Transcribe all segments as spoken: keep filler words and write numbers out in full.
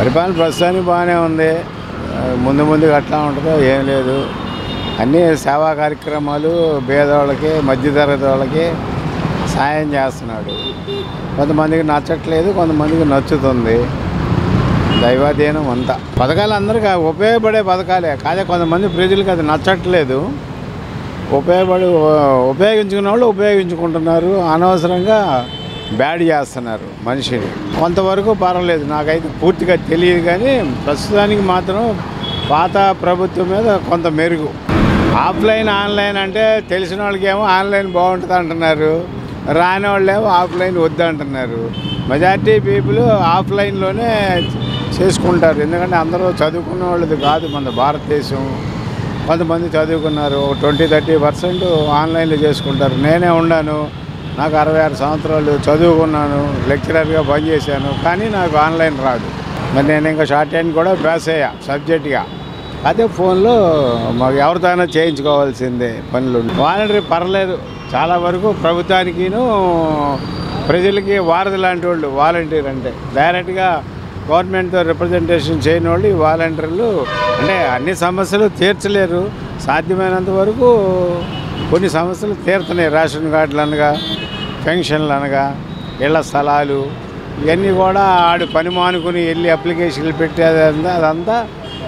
పరిపాలన ప్రస్తుతానికి బాగానే ఉంది. ముందు ముందుకు అట్లా ఉంటుందో ఏం లేదు. అన్నీ సేవా కార్యక్రమాలు పేదవాళ్ళకి మధ్యతరగతి వాళ్ళకి సాయం చేస్తున్నాడు. కొంతమందికి నచ్చట్లేదు, కొంతమందికి నచ్చుతుంది. దైవాధీనం అంతా. పథకాలు అందరికీ ఉపయోగపడే పథకాలే, కాదే కొంతమంది ప్రజలకు అది నచ్చట్లేదు. ఉపయోగపడి ఉపయోగించుకున్న వాళ్ళు ఉపయోగించుకుంటున్నారు, అనవసరంగా బ్యాడ్ చేస్తున్నారు మనిషిని. కొంతవరకు పర్వాలేదు, నాకైతే పూర్తిగా తెలియదు. కానీ ప్రస్తుతానికి మాత్రం పాత ప్రభుత్వం మీద కొంత మెరుగు. ఆఫ్లైన్ ఆన్లైన్ అంటే తెలిసిన వాళ్ళకేమో ఆన్లైన్ బాగుంటుంది అంటున్నారు, రాని వాళ్ళేమో ఆఫ్లైన్ వద్దు అంటున్నారు. మెజారిటీ పీపుల్ ఆఫ్లైన్లోనే చేసుకుంటారు. ఎందుకంటే అందరూ చదువుకున్న వాళ్ళది కాదు మన భారతదేశం. కొంతమంది చదువుకున్నారు, ట్వంటీ థర్టీ పర్సెంట్ ఆన్లైన్లో చేసుకుంటారు. నేనే ఉన్నాను, నాకు అరవై ఆరు సంవత్సరాలు చదువుకున్నాను, లెక్చరర్గా పనిచేశాను, కానీ నాకు ఆన్లైన్ రాదు. మరి నేను ఇంకా షార్ట్ హ్యాండ్ కూడా పాస్ అయ్యా సబ్జెక్ట్గా. అదే ఫోన్లో మాకు ఎవరితోనైనా చేయించుకోవాల్సిందే పనులు. వాలంటరీ పర్లేదు, చాలా వరకు ప్రభుత్వానికిను ప్రజలకి వారధి లాంటి వాళ్ళు వాలంటీర్ అంటే. డైరెక్ట్గా గవర్నమెంట్తో రిప్రజెంటేషన్ చేయని వాళ్ళు ఈ వాలంటీర్లు. అంటే అన్ని సమస్యలు తీర్చలేరు, సాధ్యమైనంత వరకు కొన్ని సమస్యలు తీరుతున్నాయి. రేషన్ కార్డులు అనగా, పెన్షన్లు అనగా, ఇళ్ల స్థలాలు, ఇవన్నీ కూడా ఆడు పని మానుకుని వెళ్ళి అప్లికేషన్లు పెట్టేదంతా అదంతా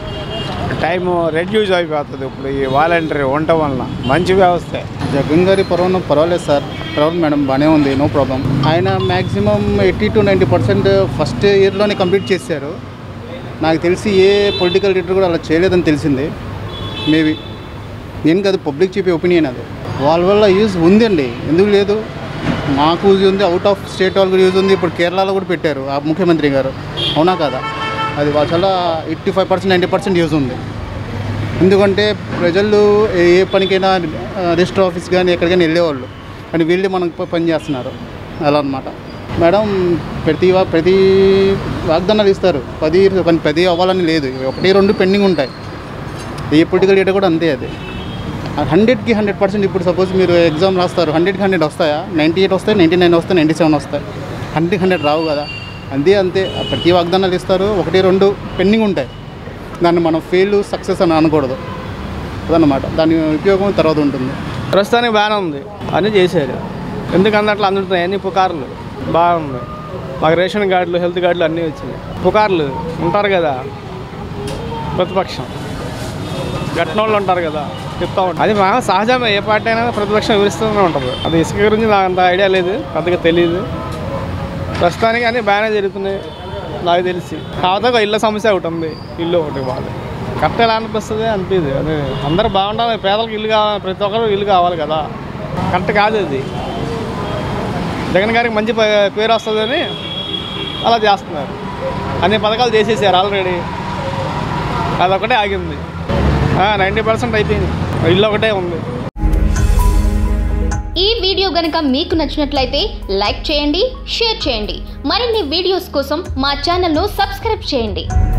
టైము రెడ్యూస్ అయిపోతుంది. ఇప్పుడు ఈ వాలంటరీ ఉండటం వలన మంచి వ్యవస్థే. జగన్ గారి పర్వాలేదు పర్వాలేదు సార్, పర్వాలేదు మేడం, బాగానే ఉంది, నో ప్రాబ్లం. ఆయన maximum eighty two ninety percent first ఇయర్లోనే కంప్లీట్ చేశారు. నాకు తెలిసి ఏ పొలిటికల్ లీడర్ కూడా అలా చేయలేదని తెలిసింది. మేబీ నేను కాదు, పబ్లిక్ చెప్పే ఒపీనియన్ అది. వాళ్ళ వల్ల యూజ్ ఉందండి, ఎందుకు లేదు? మాకు యూజ్ ఉంది, అవుట్ ఆఫ్ స్టేట్ వాళ్ళకి యూజ్ ఉంది. ఇప్పుడు కేరళలో కూడా పెట్టారు ఆ ముఖ్యమంత్రి గారు, అవునా కదా? అది వాళ్ళ చాలా eighty five percent ninety percent use ఉంది. ఎందుకంటే ప్రజలు ఏ పనికైనా రిజిస్టర్ ఆఫీస్ కానీ ఎక్కడికైనా వెళ్ళేవాళ్ళు, కానీ వీళ్ళు మనకు పని చేస్తున్నారు అలా అనమాట. మేడం ప్రతి ప్రతి వాగ్దానాలు ఇస్తారు, పది కానీ పది అవ్వాలని లేదు, ఒకటి రెండు పెండింగ్ ఉంటాయి. ఏ పొలిటికల్ లీడర్ కూడా అంతే. అది హండ్రెడ్కి హండ్రెడ్ పర్సెంట్. ఇప్పుడు సపోజ్ మీరు ఎగ్జామ్ రాస్తారు, హండ్రెడ్కి హండ్రెడ్ వస్తాయా? నైంటీ ఎయిట్ వస్తాయి, నైంటీ నైన్ వస్తాయి, నైంటీ సెవెన్ వస్తాయి. హండ్రెడ్కి హండ్రెడ్ రావు కదా. అంతే అంతే ప్రతి వాగ్దానాలు ఇస్తారు, ఒకటి రెండు పెండింగ్ ఉంటాయి. దాన్ని మనం ఫెయిల్ సక్సెస్ అని అనకూడదు, అదన్నమాట. దాని ఉపయోగం తర్వాత ఉంటుంది. ప్రస్తుతానికి బాగానే ఉంది, అన్నీ చేశారు. ఎందుకంటే అట్లా అందుతున్నాయి అన్ని పుకార్లు బాగుంది. మాకు రేషన్ కార్డులు, హెల్త్ కార్డులు అన్నీ వచ్చినాయి. పుకార్లు ఉంటారు కదా, ప్రతిపక్షం గట్టిన వాళ్ళు ఉంటారు కదా, చెప్తా ఉంటారు. అది మా సహజమే, ఏ పార్టీ అయినా ప్రతిపక్షం వివరిస్తూనే ఉంటుంది. అది ఇసుక గురించి నాకు అంత ఐడియా లేదు, పెద్దగా తెలియదు. ప్రస్తుతానికి అన్నీ బాగానే జరుగుతున్నాయి నాకు తెలిసి. కాకపోతే ఒక ఇళ్ళ సమస్య ఒకటి ఉంది, ఇల్లు ఒకటి బాగా కరెక్ట్ ఎలా అనిపిస్తుంది అనిపిది. అది అందరూ బాగుండాలి, పేదలకు ఇల్లు కావాలి, ప్రతి ఒక్కరు ఇల్లు కావాలి కదా. కరెక్ట్ కాదు అది. జగన్ గారికి మంచి పేరు వస్తుందని అలా చేస్తున్నారు. అన్ని పథకాలు చేసేసారు ఆల్రెడీ, అదొకటే ఆగింది. నైంటీ పర్సెంట్ అయిపోయింది, ఇల్లు ఒకటే ఉంది. ఈ వీడియో గనుక మీకు నచ్చినట్లయితే లైక్ చేయండి, షేర్ చేయండి. మరిన్ని వీడియోస్ కోసం మా ఛానల్ను సబ్స్క్రైబ్ చేయండి.